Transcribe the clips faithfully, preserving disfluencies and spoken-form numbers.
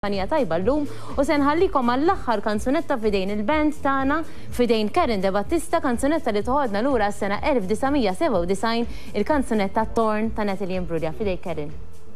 Anja tajba l-lum u senħallikom għall-axħar kanzunetta fidejn il-band tana fidejn Karen De Battista, kanzunetta li toħodna l-ura s-sena elf tisa seba' disajn, il-kanzunetta Torn ta' Natalie Imbruglia. Fidej Karen.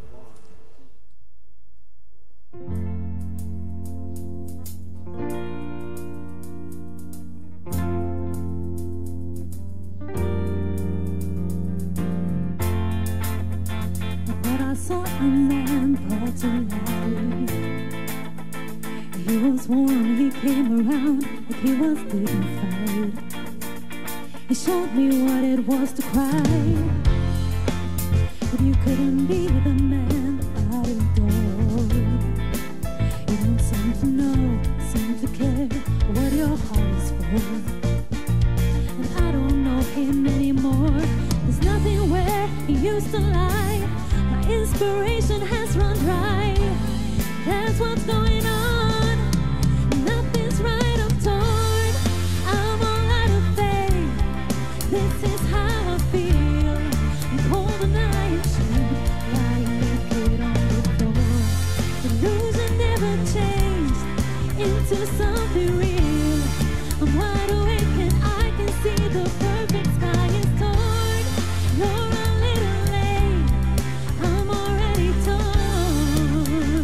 I saw a man brought to life. He was warm, he came around like he was dignified. He showed me what it was to cry. But you couldn't be the man I adored. You don't seem to know, seem to care what your heart is for. And I don't know him anymore. There's nothing where he used to lie. My inspiration has run dry. That's what's going on. Nothing's right, I'm torn. I'm all out of faith. This is how I feel. I'm cold and I am ashamed, lying naked on the floor. Illusion never changed into something real. I'm wide awake and I can see the perfect sky is torn. You're a little late. I'm already torn.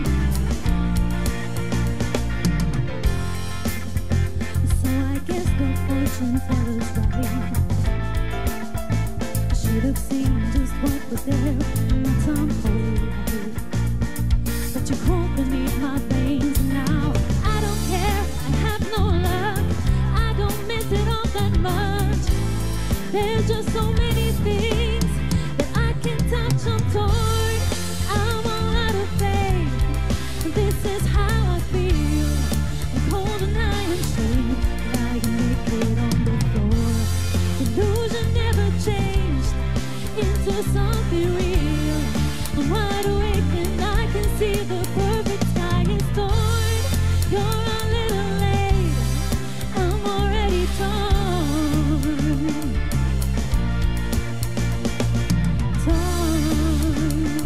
So I guess the fortune teller's right. I should have seen just what was there in some holy. But you crawled beneath my veins now. I don't care, I have no luck. I don't miss it all that much. There's just so many things that I can touch. I'm torn. I'm all out of faith. This is how I feel. I'm cold and I am ashamed, lying naked on the floor. Illusion never changed into something real. I'm wide awake and I can see the perfect sky is torn. You're a little late. I'm already torn. Torn.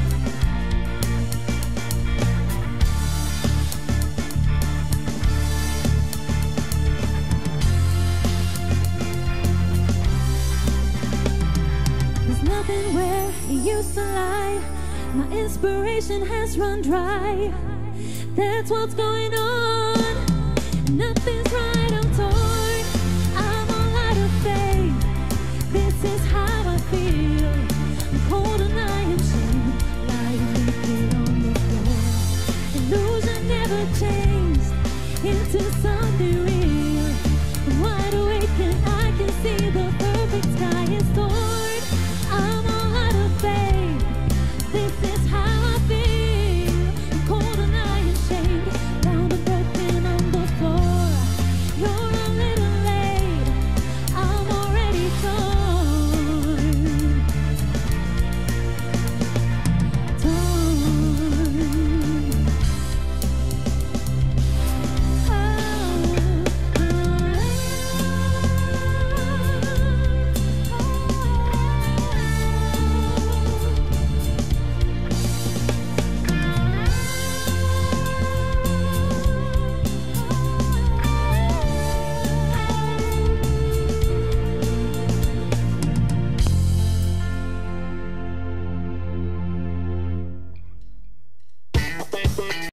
There's nothing where he used to lie. My inspiration has run dry. That's what's going on. Nothing's right, I'm torn. I'm all out of faith. This is how I feel. I'm cold and I am ashamed, lying naked on the floor. Illusion never changed into something real.